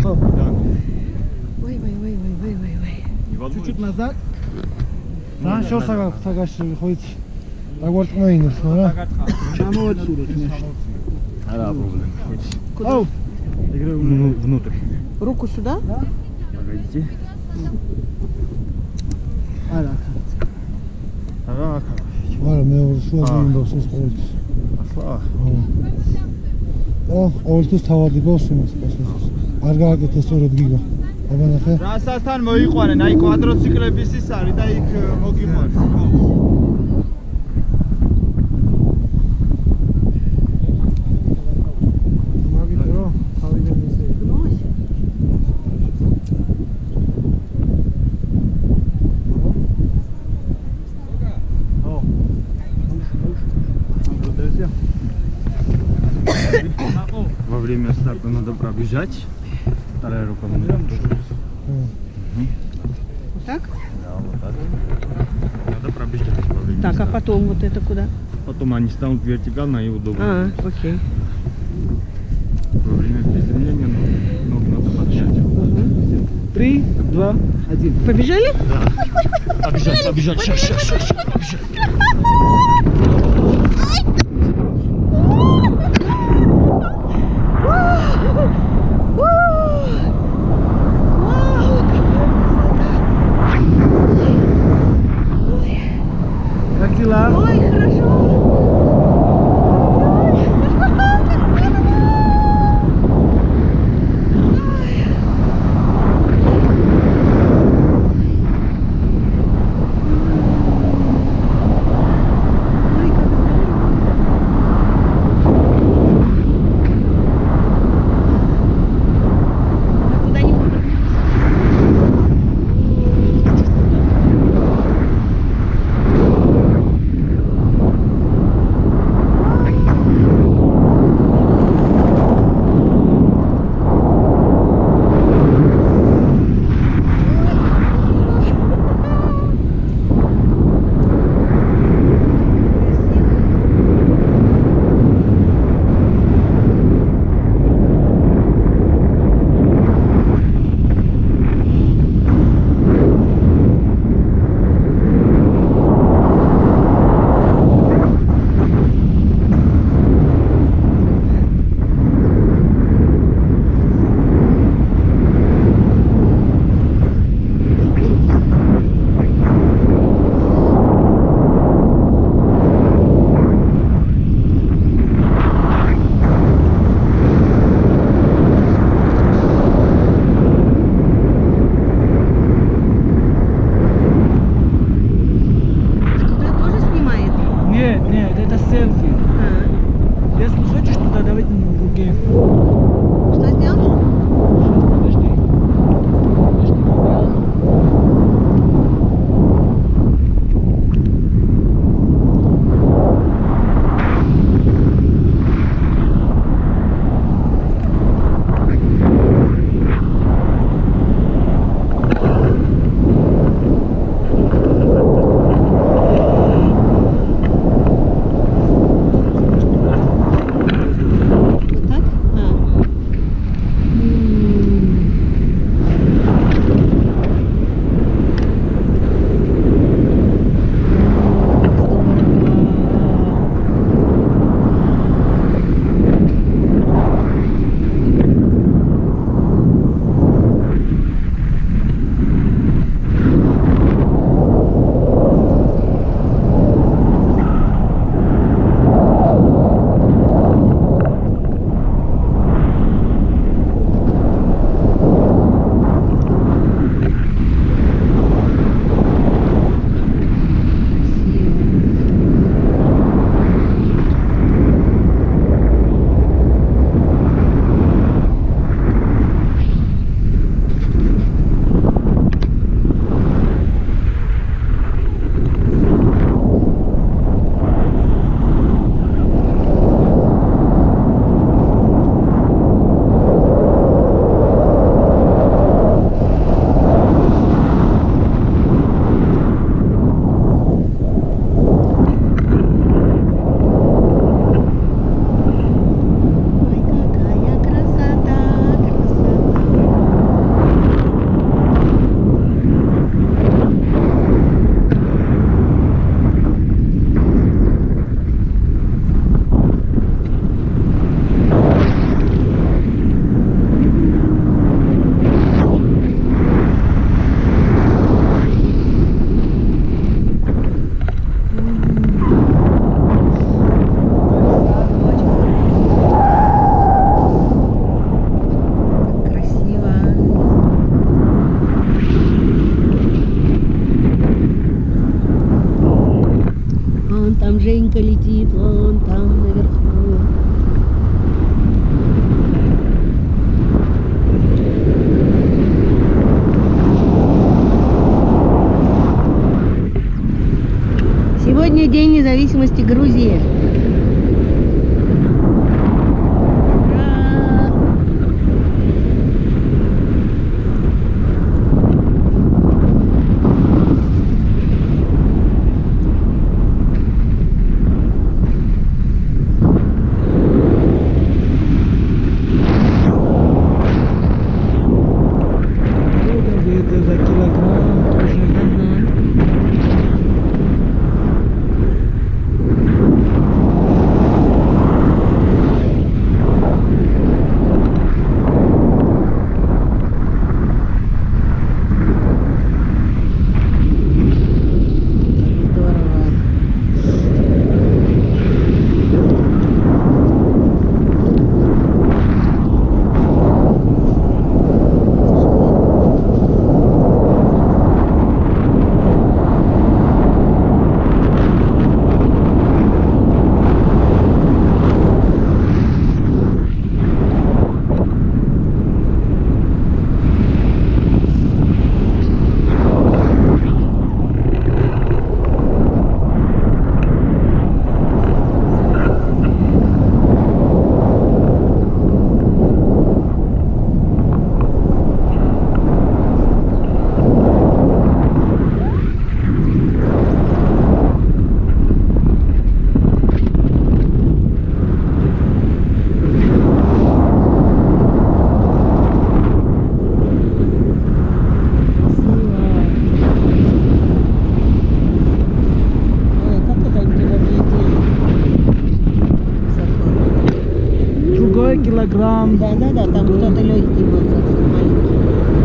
Ой. Чуть-чуть назад. Да, еще сагаш ходит. Тагорт моинер, смотри. Чамо отсюда, конечно. Да, проблема. Куда? Играю внутрь. Руку сюда? Погодите. Ара, მე შუა მინდოს ყოველთვის. Ახლა. ყოველთვის თავადი ბოსს პასუხს. არ გააკეთე სწორად გიგა. აბა ნახე. რასასთან მოიყვანენ, აი კვადროციკლების ის არის და იქ მოგიყვანს. მაგიტრო, თავიდან ისე. Во время старта надо пробежать. Вторая рука внутрь. Так? Да, вот так. Надо пробежать во время Так, а старта. потом вот это куда? Потом они станут вертикально и удобно. Окей. Во время приземления ног надо поджать. 3, 2, 1. Побежали? Да. Побежать. Сейчас, побежать. Как дела? Ой, хорошо. Женька летит вон там наверху. Сегодня День независимости Грузии. Ура! Вот где-то за килограмм тоже. Здорово. Как это они туда взлетели? Высоко. Другой килограмм. Да, там кто-то легкий был, совсем маленький.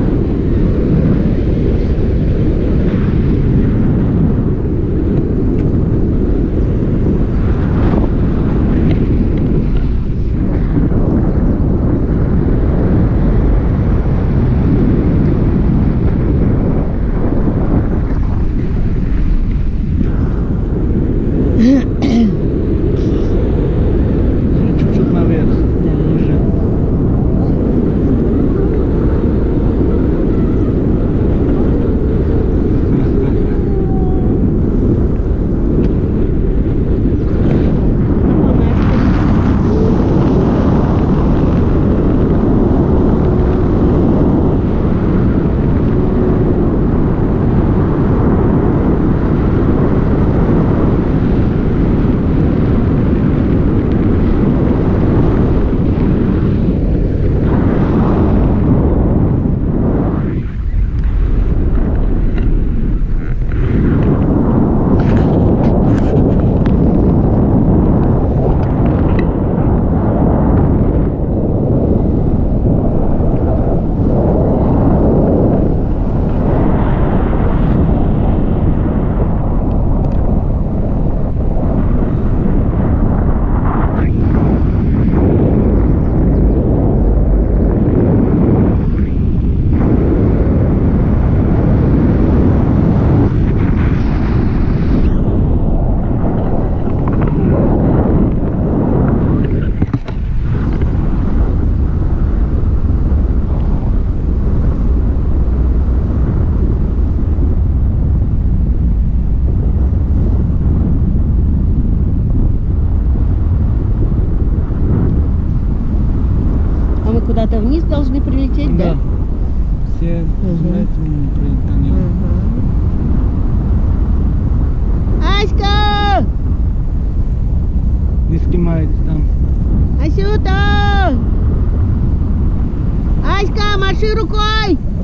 Чуть-чуть наверх. Уже. А мы куда-то вниз должны прилететь, да? Все знаете, прилетание. Аська! Не снимает там. Асюта! Аська, маши рукой!